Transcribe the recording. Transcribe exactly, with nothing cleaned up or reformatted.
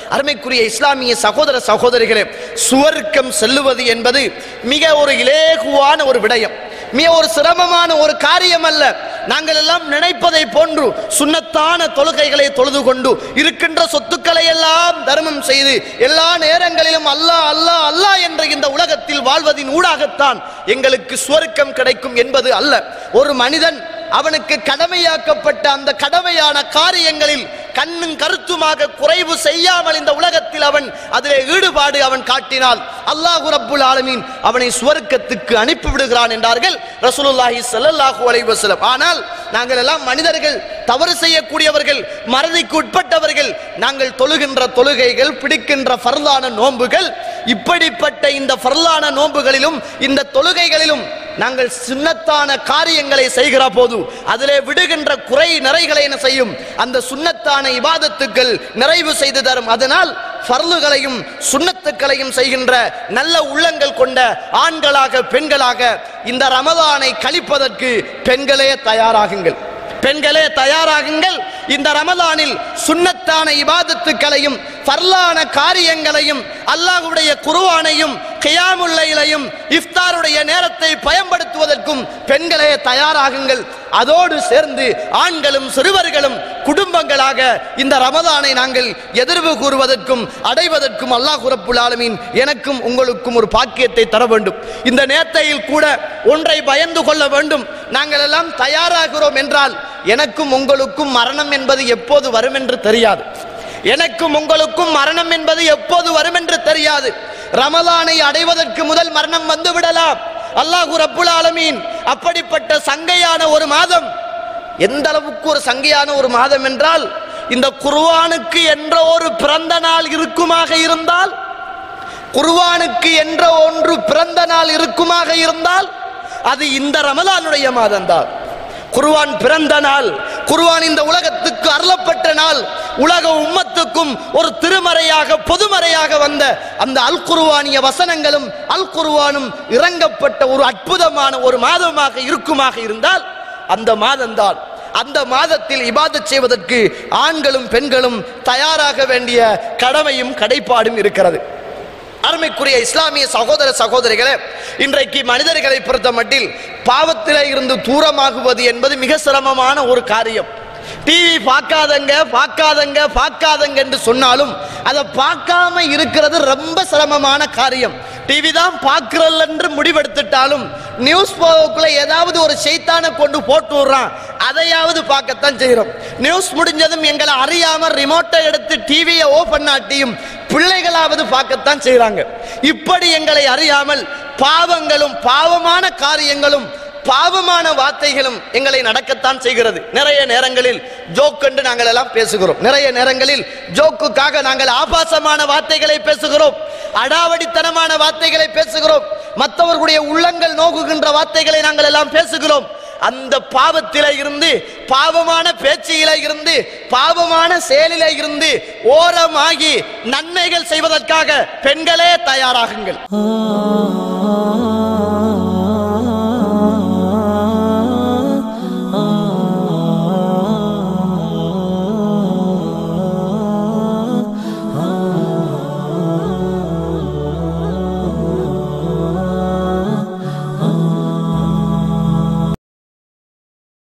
அருமைக்குரிய இஸ்லாமிய சகோதர சகோதரிகளே, சுவர்க்கம் செல்லுவது என்பது மிக ஒரு இலேகுவான ஒரு விடயம், மிக ஒரு சிரமமான ஒரு காரியம் அல்ல. நாங்கள் எல்லாம் நினைப்பதை போன்று சுன்னத்தான தொழுகைகளை தொழுது கொண்டு இருக்கின்ற சொத்துக்களை எல்லாம் தர்மம் செய்து எல்லா நேரங்களிலும் அல்லாஹ் அல்லாஹ் அல்லாஹ் என்ற இந்த உலகத்தில் வாழ்வதின் ஊடாகத்தான் எங்களுக்கு சுவர்க்கம் கிடைக்கும் என்பது அல்ல. ஒரு மனிதன் அவனுக்கு கடமையாக்கப்பட்ட அந்த கடமையான காரியங்களில் கண்ணும் கருத்துமாக குறைவு செய்யாமல் இந்த உலகத்தில் அவன் அதிலே ஈடுபாடு அவன் காட்டினால் அல்லாஹ் ரப்புல் ஆலமீன் அவனை சுவர்க்கத்துக்கு அனுப்பிவிடுகிறான் என்றார்கள் ரசூலுல்லாஹி ஸல்லல்லாஹு அலைஹி வஸல்லம். ஆனால் நாங்கள் எல்லாம் மனிதர்கள், தவறு செய்யக்கூடியவர்கள், மறதிக்கு உட்பட்டவர்கள். நாங்கள் தொழுகின்ற தொழுகைகள், பிடிக்கின்ற ஃபர்லான நோன்புகள், இப்படிப்பட்ட இந்த ஃபர்லான நோன்புகளிலும் இந்த தொழுகைகளிலும் நாங்கள் சுன்னத்தான காரியங்களை செய்கிற போது அதிலே விடுகின்ற குறை நிறைகளை என்ன செய்யும்? அந்த சுன்னத்தான இபாதத்துக்கள் நிறைவு செய்து தரும். அதனால் ஃபர்லுகளையும் சுன்னத்துக்களையும் செய்கின்ற நல்ல உள்ளங்கள் கொண்ட ஆண்களாக பெண்களாக இந்த ரமலானை கழிப்பதற்கு பெண்களே தயாராகுங்கள், பெண்களே தயாராகுங்கள். இந்த ரமலானில் சுன்னத்தான இபாதத்துக்களையும் ஃபர்லான காரியங்களையும் அல்லாஹ்வுடைய குர்ஆனையும் கியாமுல் லைலையும் இஃப்தாருடைய நேரத்தை பயன்படுத்துவதற்கும் பெண்களே தயாராகுங்கள். அதோடு சேர்ந்து ஆண்களும் சிறுவர்களும் குடும்பங்களாக இந்த ரமலானை நாங்கள் எதிர்வு கூறுவதற்கும் அடைவதற்கும் அல்லாஹ் ரப்புல் ஆலமீன் எனக்கும் உங்களுக்கும் ஒரு பாக்கியத்தை தர வேண்டும். இந்த நேரத்தில் கூட ஒன்றை பயந்து கொள்ள வேண்டும். நாங்கள் எல்லாம் தயாராகிறோம் என்றால் எனக்கும் உங்களுக்கும் மரணம் என்பது எப்போது வரும் என்று தெரியாது. எனக்கும் உங்களுக்கும் மரணம் என்பது எப்போது வரும் என்று தெரியாது. ரமலானை அடைவதற்கு முதல் மரணம் வந்து விடலாம். அல்லாஹ் ரப்புல் ஆலமீன் அப்படிப்பட்ட சங்கையான ஒரு மாதம், எந்த அளவுக்கு ஒரு சங்கையான ஒரு மாதம் என்றால், இந்த குர்ஆனுக்கு என்ற ஒரு பிறந்த நாள் இருக்குமாக இருந்தால், குர்ஆனுக்கு என்ற ஒன்று பிறந்த நாள் இருக்குமாக இருந்தால் அது இந்த ரமலானுடைய மாதம் தான். குர்ஆன் பிறந்த நாள், குர்ஆன் இந்த உலகத்துக்கு அருளப்பட்ட நாள், உலக உம்மத்துக்கும் ஒரு திருமறையாக பொதுமறையாக வந்த அந்த அல் குர்ஆனிய வசனங்களும் அல் குர்ஆனும் இறங்கப்பட்ட ஒரு அற்புதமான ஒரு மாதமாக இருக்குமாக இருந்தால் அந்த மாதம்தான். அந்த மாதத்தில் இபாதத் செய்வதற்கு ஆண்களும் பெண்களும் தயாராக வேண்டிய கடமையும் கடைப்பாடும் இருக்கிறது. அருமைக்குரிய இஸ்லாமிய சகோதர சகோதரிகளே, இன்றைக்கு மனிதர்களை பொறுத்த மட்டில் பாவத்திலே இருந்து தூரமாகுவது என்பது மிக சிரமமான ஒரு காரியம். டிவி பார்க்காதங்க பார்க்காதங்க பார்க்காதங்க என்று சொன்னாலும் அதை பார்க்காம இருக்கிறது ரொம்ப சிரமமான காரியம். டிவி தான் பார்க்கிறல் என்று முடிவெடுத்துட்டாலும் நியூஸ் போக்குள்ள ஏதாவது ஒரு செய்தானை கொண்டு போட்டு விடுறான், அதையாவது பார்க்கத்தான் செய்கிறோம். நியூஸ் முடிஞ்சதும் எங்களை அறியாம ரிமோட்டை எடுத்து டிவியை ஓபன் பண்ணாட்டியும் பிள்ளைகளாவது பார்க்கத்தான் செய்கிறாங்க. இப்படி எங்களை அறியாமல் பாவங்களும் பாவமான காரியங்களும் பாவமான வார்த்தைகளும் எங்களை நடக்கத்தான் செய்கிறது. நிறைய நேரங்களில் ஜோக் என்று நாங்கள் எல்லாம் பேசுகிறோம். நிறைய நேரங்களில் ஜோக்குக்காக நாங்கள் ஆபாசமான வார்த்தைகளை பேசுகிறோம், அடாவடித்தனமான வார்த்தைகளை பேசுகிறோம், மற்றவர்களுடைய உள்ளங்கள் நோக்குகின்ற வார்த்தைகளை நாங்கள் எல்லாம் பேசுகிறோம். அந்த பாவத்திலே இருந்து, பாவமான பேச்சிலே இருந்து, பாவமான செயலிலே இருந்து ஓரமாகி நன்மைகள் செய்வதற்காக பெண்களே தயாராகுங்கள்.